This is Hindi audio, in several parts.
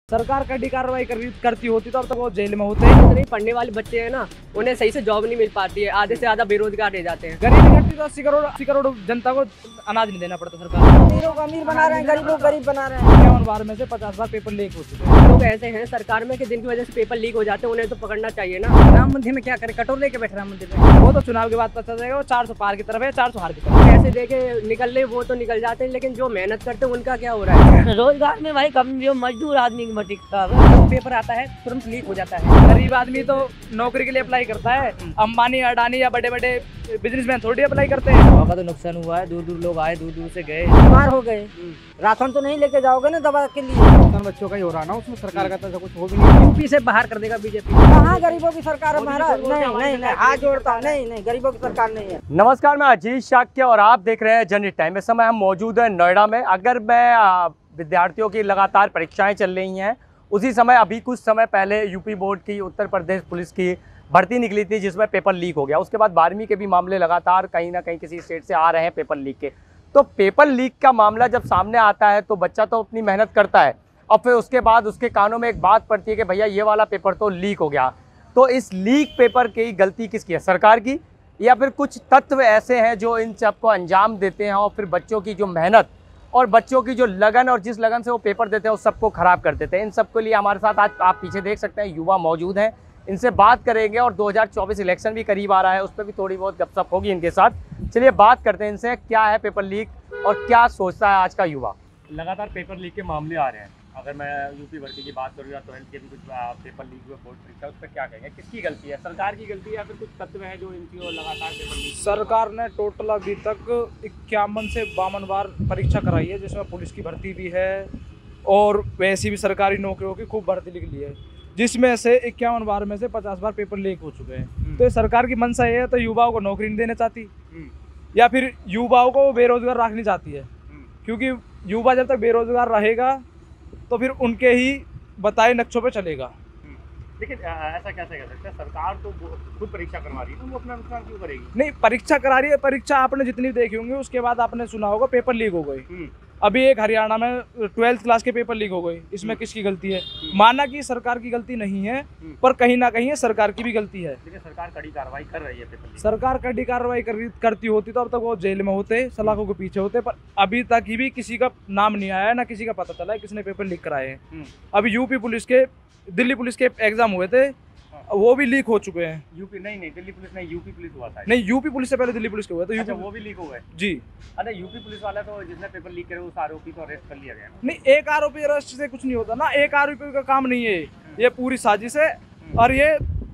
सरकार कड़ी कार्रवाई करती होती तो अब तक वो जेल में होते हैं। नहीं पढ़ने वाले बच्चे हैं ना, उन्हें सही से जॉब नहीं मिल पाती है, आधे से ज्यादा बेरोजगार रह जाते हैं। गरीबी घटती तो 80 करोड़ जनता को अनाज नहीं देना पड़ता। सरकार अमीरों को अमीर बना रहे हैं, गरीबों को गरीब बना रहे हैं। 51 बार में से 50 बार पेपर लीक हो चुके हैं। लोग ऐसे हैं सरकार में कि जिनकी वजह से पेपर लीक हो जाते हैं, उन्हें तो पकड़ना चाहिए ना। राम मंदिर में क्या करे, कटोर लेके बैठ राम मंदिर में। वो तो चुनाव के बाद पता चलेगा। वो 400 पार की तरफ है, 400 हार की तरफ। पैसे दे के निकल ले वो तो निकल जाते हैं, लेकिन जो मेहनत करते हैं उनका क्या हो रहा है। रोजगार में भाई कम जो मजदूर आदमी की टिकता है, पेपर आता है तुरंत लीक हो जाता है। गरीब आदमी तो नौकरी के लिए अप्लाई करता है। अंबानी अडानी या बड़े बड़े बिजनेसमैन थोड़ी अप्लाई करते हैं। दवा का तो नुकसान हुआ है, दूर दूर लोग आए, दूर दूर से गए, बीमार हो गए। राशन तो नहीं लेके जाओगे ना दवा के लिए। बच्चों का ही हो रहा ना, उसमें सरकार का तो कुछ हो भी नहीं। यूपी से बाहर कर देगा बीजेपी। कहाँ गरीबों की सरकार है महाराज? नहीं, हाथ जोड़ता हूँ, नहीं, गरीबों की सरकार नहीं है। नमस्कार, मैं अजीत शाक्य और आप देख रहे हैं जनहित टाइम। इस समय हम मौजूद हैं नोएडा में। अगर मैं विद्यार्थियों की लगातार परीक्षाएं चल रही हैं, उसी समय अभी कुछ समय पहले यूपी बोर्ड की उत्तर प्रदेश पुलिस की भर्ती निकली थी जिसमें पेपर लीक हो गया। उसके बाद 12वीं के भी मामले लगातार कहीं ना कहीं किसी स्टेट से आ रहे हैं पेपर लीक के। तो पेपर लीक का मामला जब सामने आता है तो बच्चा तो अपनी मेहनत करता है और फिर उसके बाद उसके कानों में एक बात पड़ती है कि भैया ये वाला पेपर तो लीक हो गया। तो इस लीक पेपर की गलती किसकी है, सरकार की या फिर कुछ तत्व ऐसे हैं जो इन सबको अंजाम देते हैं और फिर बच्चों की जो मेहनत और बच्चों की जो लगन और जिस लगन से वो पेपर देते हैं उस सबको ख़राब कर देते हैं। इन सब के लिए हमारे साथ आज आप पीछे देख सकते हैं युवा मौजूद हैं। इनसे बात करेंगे और 2024 इलेक्शन भी करीब आ रहा है, उस पर भी थोड़ी बहुत गपशप होगी इनके साथ। चलिए बात करते हैं इनसे, क्या है पेपर लीक और क्या सोचता है आज का युवा। लगातार पेपर लीक के मामले आ रहे हैं। अगर मैं यूपी भर्ती की बात करूँ या 12th के भी कुछ पेपर लीक हुए बोर्ड परीक्षा, उस पर क्या कहेंगे, किसकी गलती है, सरकार की गलती है या फिर कुछ तत्व हैं जो इनकी और लगातार पेपर लीक? सरकार ने टोटल अभी तक 51 से 52 बार परीक्षा कराई है, जिसमें पुलिस की भर्ती भी है और वैसी भी सरकारी नौकरियों की खूब भर्ती निकली है, जिसमें से 51 बार में से 50 बार पेपर लीक हो चुके हैं। तो सरकार की मंशा ये है तो युवाओं को नौकरी नहीं देना चाहती या फिर युवाओं को बेरोजगार रखनी चाहती है, क्योंकि युवा जब तक बेरोजगार रहेगा तो फिर उनके ही बताए नक्शों पे चलेगा। लेकिन ऐसा कैसे कर सकते हैं, सरकार तो खुद परीक्षा करवा रही है, तो वो अपना नुकसान क्यों करेगी? नहीं, परीक्षा करा रही है। परीक्षा आपने जितनी देखी होंगी उसके बाद आपने सुना होगा पेपर लीक हो गई। अभी एक हरियाणा में 12th क्लास के पेपर लीक हो गई। इसमें किसकी गलती है? माना कि सरकार की गलती नहीं है, पर कहीं ना कहीं सरकार की भी गलती है। लेकिन सरकार कड़ी कार्रवाई कर रही है पेपर लीक। सरकार कड़ी कार्रवाई करती होती तो अब तक वो जेल में होते, सलाखों के पीछे होते। पर अभी तक ही भी किसी का नाम नहीं आया है, ना किसी का पता चला है किसने पेपर लीक कराए हैं। अभी यूपी पुलिस के, दिल्ली पुलिस के एग्जाम हुए थे, वो भी लीक हो चुके हैं। यूपी नहीं, दिल्ली पुलिस नहीं, यूपी पुलिस हुआ था। नहीं, यूपी पुलिस से पहले दिल्ली पुलिस के हुए थे। अच्छा, वो भी लीक हो गए जी। अरे यूपी पुलिस वाला तो जिसने पेपर लीक करे उस आरोपी को अरेस्ट कर लिया गया। नहीं, एक आरोपी अरेस्ट से कुछ नहीं होता ना, एक आरोपी का काम नहीं है, ये पूरी साजिश है और ये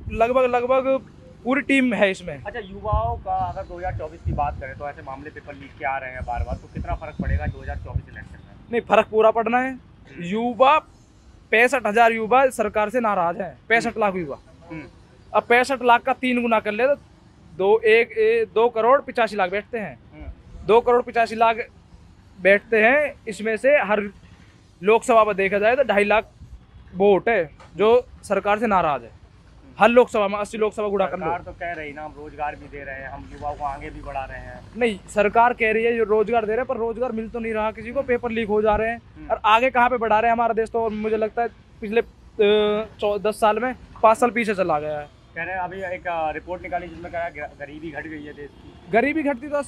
लगभग पूरी टीम है इसमें। अच्छा, युवाओं का अगर 2024 की बात करें तो ऐसे मामले पेपर लीक के आ रहे हैं बार बार, तो कितना फर्क पड़ेगा 2024 इलेक्शन में? नहीं, फर्क पूरा पड़ना है। युवा 65,000 युवा सरकार से नाराज है। 65 लाख युवा, अब 65 लाख का 3 गुना कर ले तो 2 करोड़ 85 लाख बैठते हैं। 2 करोड़ 85 लाख बैठते हैं। इसमें से हर लोकसभा में देखा जाए तो 2.5 लाख वोट है जो सरकार से नाराज है। हर लोकसभा में 80 लोकसभा गुणा कर लो। सरकार तो कह रही ना, हम रोजगार भी दे रहे हैं, हम युवाओं को आगे भी बढ़ा रहे हैं। नहीं, सरकार कह रही है जो रोजगार दे रहे हैं, पर रोजगार मिल तो नहीं रहा किसी को। पेपर लीक हो जा रहे हैं और आगे कहाँ पे बढ़ा रहे हैं हमारा देश। तो मुझे लगता है पिछले 10 साल में 5 साल पीछे चला गया है। कह रहे हैं अभी एक रिपोर्ट निकाली जिसमें कहा गरीबी घट गई है देश की। गरीबी घटती तो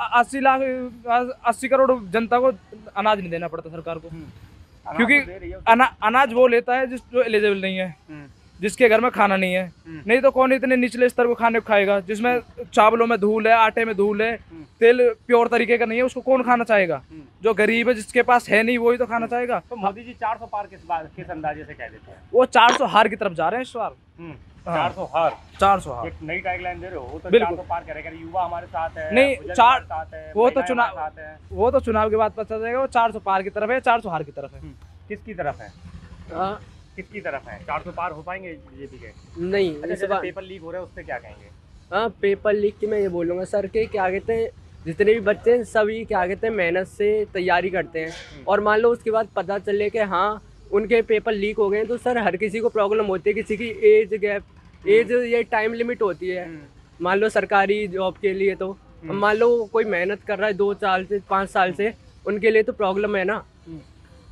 80 करोड़ जनता को अनाज नहीं देना पड़ता सरकार को, क्योंकि अनाज वो लेता है जो एलिजिबल नहीं है, जिसके घर में खाना नहीं है। नहीं तो कौन इतने निचले स्तर को खाने खाएगा, जिसमें चावलों में धूल है, आटे में धूल है, तेल प्योर तरीके का नहीं है, उसको कौन खाना चाहेगा? जो गरीब है, जिसके पास है नहीं, वही तो खाना चाहेगा। तो मोदी जी 400 पार किस अंदाजे से कह देते हैं? वो 400 हार की तरफ जा रहे हैं इस बार। 400 हार, 400 हार एक नई टैगलाइन दे रहे हो। वो तो बिल्कुल 400 पार करेगा, युवा हमारे साथ है, नहीं, वो तो चुनाव के बाद पता चलेगा। वो 400 पार की तरफ है, 400 हार की तरफ है। किसकी तरफ है? किसकी तरफ है? 400 पार हो पाएंगे बीजेपी के? नहीं, अच्छा, पेपर लीक हो रहे हैं उस पर क्या कहेंगे? हाँ, पेपर लीक की मैं ये बोलूँगा सर के क्या कहते हैं, जितने भी बच्चे हैं सभी क्या कहते हैं मेहनत से तैयारी करते हैं, और मान लो उसके बाद पता चले कि हाँ उनके पेपर लीक हो गए हैं, तो सर हर किसी को प्रॉब्लम होती है। किसी की एज गैप, ये टाइम लिमिट होती है। मान लो सरकारी जॉब के लिए तो मान लो कोई मेहनत कर रहा है 2 साल से 5 साल से, उनके लिए तो प्रॉब्लम है ना।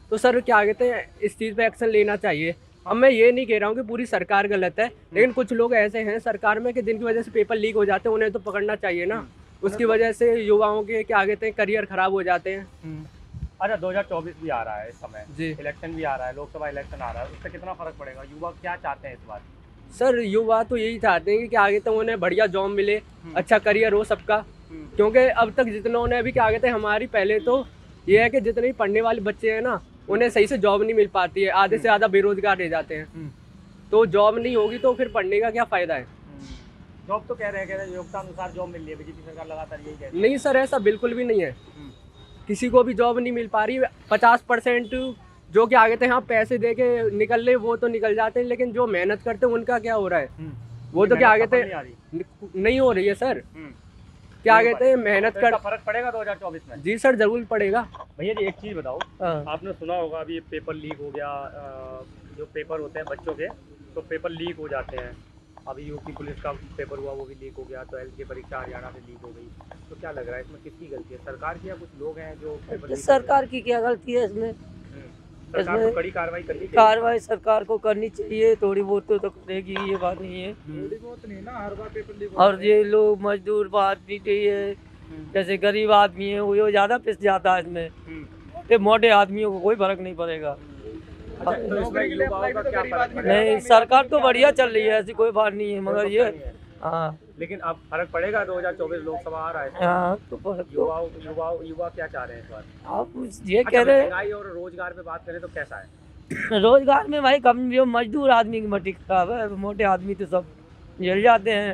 तो सर क्या कहते हैं इस चीज़ पे एक्शन लेना चाहिए। अब मैं ये नहीं कह रहा हूँ कि पूरी सरकार गलत है, लेकिन कुछ लोग ऐसे हैं सरकार में कि जिनकी वजह से पेपर लीक हो जाते हैं, उन्हें तो पकड़ना चाहिए ना। उसकी वजह से युवाओं के क्या कहते हैं करियर खराब हो जाते हैं। अच्छा 2024 भी आ रहा है इस समय जी इलेक्शन भी आ रहा है, लोकसभा इलेक्शन आ रहा है, उससे कितना फर्क पड़ेगा? युवा क्या चाहते हैं इस बार? सर युवा तो यही चाहते हैं कि आगे तक उन्हें बढ़िया जॉब मिले, अच्छा करियर हो सबका। क्योंकि अब तक जितनों ने अभी क्या कहते हैं हमारी पहले तो ये है कि जितने भी पढ़ने वाले बच्चे हैं ना उन्हें सही से जॉब नहीं मिल पाती है, आधे से ज़्यादा बेरोजगार रह जाते हैं। तो जॉब नहीं होगी तो फिर पढ़ने का क्या फ़ायदा है। जॉब तो कह रहे हैं योग्यता अनुसार जॉब मिल रही है, बीजेपी सरकार लगातार यही कहती है। नहीं सर ऐसा बिल्कुल भी नहीं है, किसी को भी जॉब नहीं मिल पा रही। 50% जो कि आगे थे हाँ पैसे दे के निकल रहे वो तो निकल जाते हैं, लेकिन जो मेहनत करते हैं उनका क्या हो रहा है? वो तो क्या आगे थे नहीं हो रही है सर। क्या कहते हैं मेहनत कर फर्क पड़ेगा 2024 में? जी सर जरूर पड़ेगा। भैया जी एक चीज़ बताओ, आपने सुना होगा अभी पेपर लीक हो गया, जो पेपर होते हैं बच्चों के तो पेपर लीक हो जाते हैं। अभी यूपी पुलिस का पेपर हुआ वो भी लीक हो गया, 12th की परीक्षा हरियाणा से लीक हो गई। तो क्या लग रहा है इसमें किसकी गलती है, सरकार की या कुछ लोग हैं जो पेपर लीक सरकार की क्या गलती है इसमें? सरकार को कड़ी कार्रवाई करनी चाहिए। कार्रवाई सरकार को करनी चाहिए, थोड़ी बहुत तो करेगी, ये बात नहीं है। थोड़ी बहुत नहीं ना, हर बार पेपर लीक और ये लोग मजदूर आदमी चाहिए, जैसे गरीब आदमी है वो ज्यादा पिस जाता है इसमें, ये मोटे आदमियों को कोई फर्क नहीं पड़ेगा। अच्छा, तो इसमें युवाओं का क्या फर्क पड़ेगा? नहीं सरकार तो बढ़िया चल रही है, ऐसी कोई बात नहीं है, मगर ये हाँ लेकिन अब फर्क पड़ेगा 2024 लोकसभा आ रहा है, हाँ तो फर्क तो युवा क्या चाह रहे हैं इस बार? आप ये कह रहे हैं महंगाई और रोजगार पे बात करें तो कैसा है? रोजगार में भाई कम जो मजदूर आदमी की मट्टी खराब है, मोटे आदमी तो सब जल जाते हैं।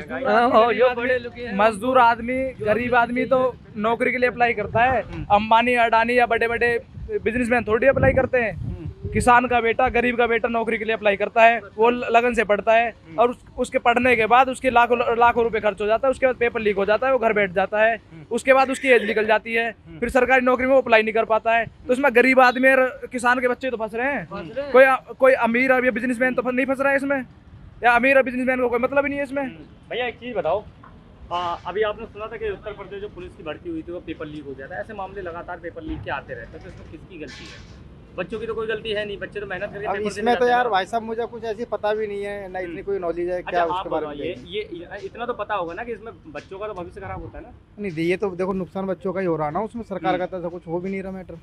और जो बड़े लोग हैं मजदूर आदमी गरीब आदमी तो नौकरी के लिए अप्लाई करता है। अंबानी अडानी या बड़े बड़े बिजनेसमैन थोड़ी अप्लाई करते हैं। किसान का बेटा गरीब का बेटा नौकरी के लिए अप्लाई करता है, वो लगन से पढ़ता है और उसके पढ़ने के बाद उसके लाखों रुपए खर्च हो जाता है, उसके बाद पेपर लीक हो जाता है, वो घर बैठ जाता है, उसके बाद उसकी एज निकल जाती है, फिर सरकारी नौकरी में वो अप्लाई नहीं कर पाता है। तो इसमें गरीब आदमी और किसान के बच्चे तो फंस रहे हैं। कोई अमीर और बिजनेसमैन तो नहीं फंस रहा है इसमें, या अमीर और बिजनेसमैन को कोई मतलब ही नहीं है इसमें। भैया एक चीज़ बताओ, अभी आपने सुना था कि उत्तर प्रदेश जो पुलिस की भर्ती हुई थी वो पेपर लीक हो गया था। ऐसे मामले लगातार पेपर लीक के आते रहते हैं, तो इसमें किसकी गलती है? बच्चों की तो कोई गलती है नहीं, बच्चे तो मेहनत करके अब पेपर इसमें तो यार भाई साहब मुझे कुछ ऐसी पता भी नहीं है, ना इतनी कोई नॉलेज है क्या अच्छा, उसके बारे में। ये इतना तो पता होगा ना कि इसमें बच्चों का तो भविष्य खराब होता है ना। नहीं ये तो देखो नुकसान बच्चों का ही हो रहा ना, उसमें सरकार का तो ऐसा कुछ हो भी नहीं रहा मैटर।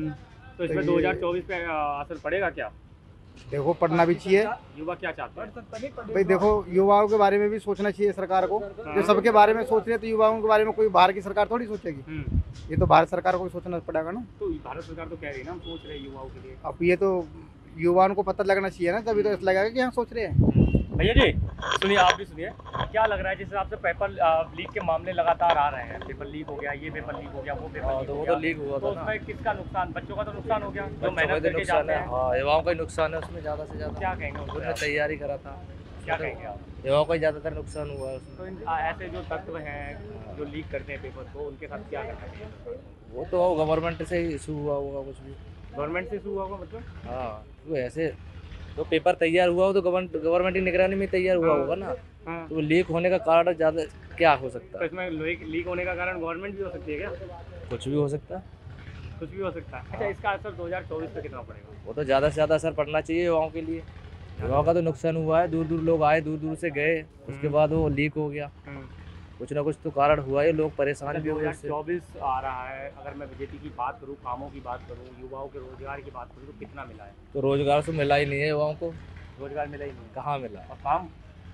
तो इसमें 2024 पे असर पड़ेगा क्या? देखो पढ़ना भी चाहिए। युवा क्या चाहते हैं? भाई देखो युवाओं के बारे में भी सोचना चाहिए सरकार को, जो सबके बारे में सोच रहे हैं तो युवाओं के बारे में कोई बाहर की सरकार थोड़ी सोचेगी, ये तो भारत सरकार को भी सोचना पड़ेगा ना। तो भारत सरकार तो कह रही है ना हम सोच रहे हैं युवाओं के लिए। अब ये तो युवाओं को पता लगना चाहिए ना, तभी तो ऐसा लगेगा कि हाँ सोच रहे हैं। भैया जी सुनिए, आप भी सुनिए, क्या लग रहा है जिस हिसाब से पेपर लीक के मामले लगातार आ रहे हैं, पेपर लीक हो गया, ये पेपर लीक हो गया, वो पेपर लीक हो गया, तो लीक हुआ तो था उसमें किसका नुकसान? बच्चों का तो नुकसान हो गया जो मेहनत करके जाते हैं। हाँ युवाओं का नुकसान है उसमें ज़्यादा से ज़्यादा। क्या कहेंगे उन्होंने उसमें? तैयारी करा था, क्या कहेंगे आप? युवाओं का ज़्यादातर नुकसान हुआ है उसमें। तो ऐसे जो तत्व हैं जो लीक करते हैं पेपर को, उनके साथ क्या करना चाहिए? वो तो गवर्नमेंट से ही इशू हुआ होगा कुछ भी। गवर्नमेंट से शुरू होगा मतलब? हाँ वो ऐसे जो पेपर तैयार हुआ हो तो गवर्नमेंट की निगरानी में तैयार हुआ होगा ना, हाँ। तो लीक होने का कारण ज़्यादा क्या हो सकता तो है? इसमें लीक होने का कारण गवर्नमेंट भी हो सकती है क्या? कुछ भी हो सकता है। कुछ भी हो सकता है। अच्छा इसका असर 2024 पे कितना पड़ेगा? वो तो ज़्यादा से ज़्यादा असर पड़ना चाहिए युवाओं के लिए। युवाओं का तो नुकसान हुआ है, दूर दूर लोग आए, दूर दूर से गए, उसके बाद वो लीक हो गया। कुछ ना कुछ तो कारण हुआ है, लोग परेशान भी हुए उससे। 2024 आ रहा है, अगर मैं बीजेपी की बात करूँ, कामों की बात करूँ, युवाओं के रोजगार की बात करूँ तो कितना मिला है? तो रोजगार तो मिला ही नहीं है युवाओं को, रोजगार मिला ही नहीं। कहाँ मिला? और काम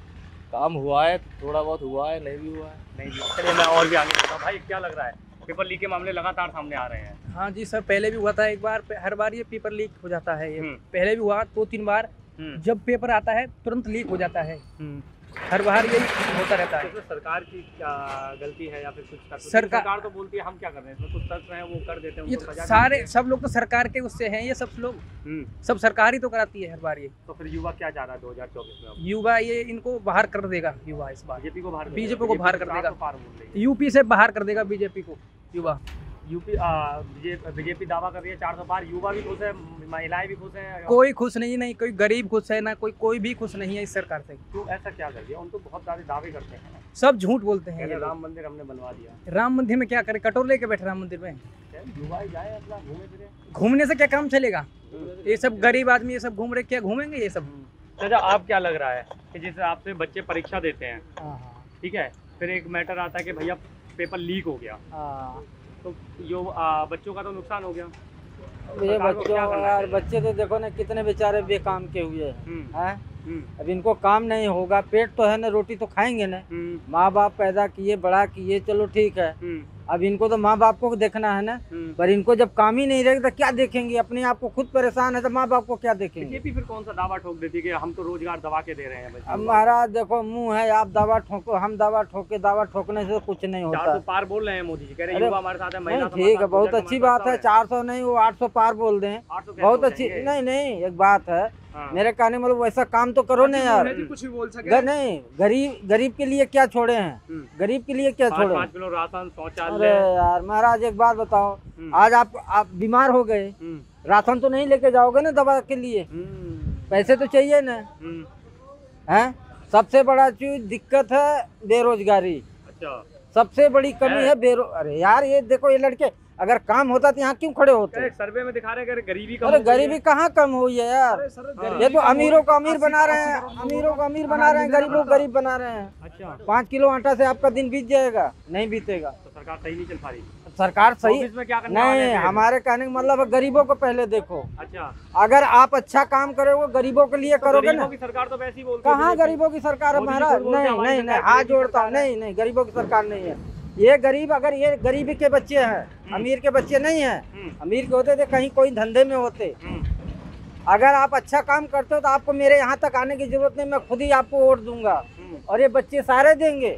काम हुआ है, थोड़ा बहुत हुआ है, नहीं भी हुआ है। नहीं भी। चलिए मैं और भी आगे बढ़ता हूँ। भाई क्या लग रहा है, पेपर लीक के मामले लगातार सामने आ रहे हैं? हाँ जी सर, पहले भी हुआ था एक बार, हर बार ये पेपर लीक हो जाता है। ये हम्म। पहले भी हुआ 2-3 बार, जब पेपर आता है तुरंत लीक हो जाता है। हर बार यही होता रहता है। इसमें सरकार की क्या गलती है या फिर कुछ? सरकार तो बोलती है हम क्या कर रहे हैं, इसमें कुछ तत्व हैं वो कर देते हैं, ये उनको तो सजा सारे सब लोग तो सरकार के उससे हैं, ये सब लोग सब सरकार ही तो कराती है हर बार ये। तो फिर युवा क्या चाह रहा है 2024 में? युवा ये इनको बाहर कर देगा, युवा इस बार बीजेपी को बाहर बीजेपी को बाहर कर देगा, पार बोल रही है। यूपी से बाहर कर देगा बीजेपी को युवा। यूपी बीजेपी दावा कर रही है 400 पार, युवा भी खुश है, महिलाएं भी खुश हैं। कोई खुश नहीं, कोई गरीब खुश है ना, कोई भी खुश नहीं है इस सरकार से। क्यों ऐसा क्या कर दिया? उन तो बहुत सारे दावे करते हैं। सब झूठ बोलते हैं ये लोग। राम मंदिर हमने बनवा दिया। राम मंदिर में क्या करें, कटोर लेके बैठे राम मंदिर में। दुबई जाए अपना घूमे फिरे। घूमने से क्या काम चलेगा, ये सब गरीब आदमी ये सब घूम रहे, क्या घूमेंगे ये सब। चाचा आप क्या लग रहा है कि जैसे आपसे बच्चे परीक्षा देते हैं, ठीक है, फिर एक मैटर आता है कि भैया पेपर लीक हो गया, तो यो बच्चों का तो नुकसान हो गया। ये सरकार को बच्चों क्या करना यार, चाहिए? बच्चे तो देखो ना कितने बेचारे बेकाम के हुए हैं। अब इनको काम नहीं होगा, पेट तो है ना, रोटी तो खाएंगे ना। माँ बाप पैदा किए, बड़ा किए, चलो ठीक है। अब इनको तो माँ बाप को देखना है ना, पर इनको जब काम ही नहीं रहेगा तो क्या देखेंगे, अपने आप को खुद परेशान है तो माँ बाप को क्या देखेंगे। ये भी फिर कौन सा दावा ठोक देती है कि हम तो रोजगार दबा के दे रहे हैं बच्चों अब को। महाराज देखो मुंह है, आप दावा ठोको, हम दावा ठोके, दावा ठोकने से कुछ नहीं होता 400 पार बोल रहे हैं मोदी जी, कह रहे हैं अरे, युवा हमारे साथ है, महिला नहीं ठीक है, बहुत अच्छी बात है। 400 नहीं, वो 800 पार बोल दें, बहुत अच्छी। नहीं नहीं, एक बात है, मेरे कहने मतलब वैसा काम तो करो ना यार। कुछ भी बोल सके। नहीं, गरीब के लिए क्या छोड़े हैं, गरीब के लिए क्या छोड़े। 5 किलो राशन, शौचालय। अरे यार महाराज एक बात बताओ, आज आप बीमार हो गए, राशन तो नहीं लेके जाओगे ना दवा के लिए, पैसे तो चाहिए ना। हैं, सबसे बड़ा चीज दिक्कत है बेरोजगारी। अच्छा, सबसे बड़ी कमी है अरे यार ये देखो, ये लड़के अगर काम होता तो यहाँ क्यों खड़े होते। एक सर्वे में दिखा रहे हैं कि गरीबी कम अरे हो गई है। गरीबी कहाँ कम हुई है यार, ये तो अमीरों को अमीर बना रहे हैं, अमीरों को अमीर बना रहे हैं, गरीबों को गरीब बना रहे हैं। अच्छा, 5 किलो आटा से आपका दिन बीत जाएगा, नहीं बीतेगा। तो सरकार सही नहीं चल पा रही। सरकार सही ऑफिस में क्या करने वाले नहीं, हैं? हमारे कहने का मतलब है गरीबों को पहले देखो। अच्छा, अगर आप अच्छा काम करोगे, गरीबों के लिए करोगे गरीबों ना। की सरकार तो वैसे ही बोलती है। कहाँ गरीबों की सरकार है मोदी जी महाराज, खुद बोलते हैं नहीं हमारी नहीं नहीं, सरकार हाथ गरीबी जोड़ता हूँ, सरकार है। नहीं नहीं, गरीबों की सरकार नहीं है। ये गरीब, अगर ये गरीबी के बच्चे हैं, अमीर के बच्चे नहीं हैं। अमीर के होते थे कहीं कोई धंधे में होते। अगर आप अच्छा काम करते हो तो आपको मेरे यहाँ तक आने की जरूरत नहीं, मैं खुद ही आपको वोट दूंगा और ये बच्चे सारे देंगे।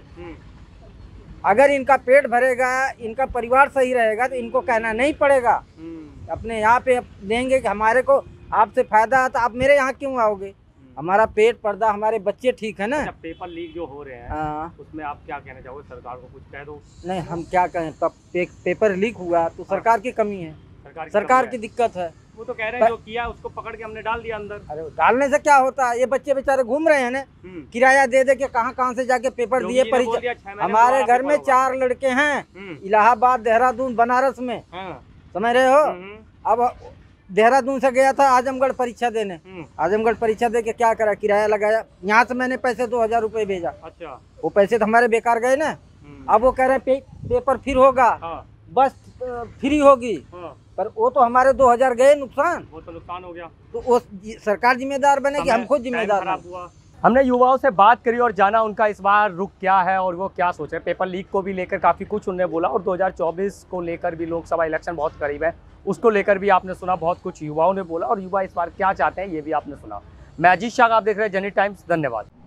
अगर इनका पेट भरेगा, इनका परिवार सही रहेगा तो इनको कहना नहीं पड़ेगा, अपने यहाँ पे देंगे कि हमारे को आपसे फायदा है तो आप मेरे यहाँ क्यों आओगे। हमारा पेट पर्दा, हमारे बच्चे ठीक है ना। जब पेपर लीक जो हो रहे हैं, हाँ, उसमें आप क्या कहना चाहोगे, सरकार को कुछ कह दो। नहीं हम क्या कहें, तब पेपर लीक हुआ तो सरकार की कमी है, सरकार की दिक्कत है। वो तो कह रहे हैं जो किया उसको पकड़ के हमने डाल दिया अंदर। अरे डालने से क्या होता है, ये बच्चे बेचारे घूम रहे हैं ना, किराया दे दे के कहाँ से जाके पेपर दिए परीक्षा। हमारे घर में 4 लड़के हैं, इलाहाबाद, देहरादून, बनारस में, समझ रहे हो। अब देहरादून से गया था आजमगढ़ परीक्षा देने, आजमगढ़ परीक्षा दे के क्या करा, किराया लगाया, यहाँ से मैंने पैसे 2000 रुपये भेजा। अच्छा, वो पैसे तो हमारे बेकार गए ना। अब वो कह रहे हैं पेपर फिर होगा, बस फ्री होगी, पर वो तो हमारे 2000 गए नुकसान, वो तो नुकसान हो गया। तो वो सरकार जिम्मेदार बनेगी, हम खुद जिम्मेदार बने। हमने युवाओं से बात करी और जाना उनका इस बार रुख क्या है और वो क्या सोच रहे हैं। पेपर लीक को भी लेकर काफ़ी कुछ उन्होंने बोला और 2024 को लेकर भी, लोकसभा इलेक्शन बहुत करीब है, उसको लेकर भी आपने सुना बहुत कुछ युवाओं ने बोला और युवा इस बार क्या चाहते हैं ये भी आपने सुना। मैं अजीत शाह, आप देख रहे हैं जनहित टाइम्स। धन्यवाद।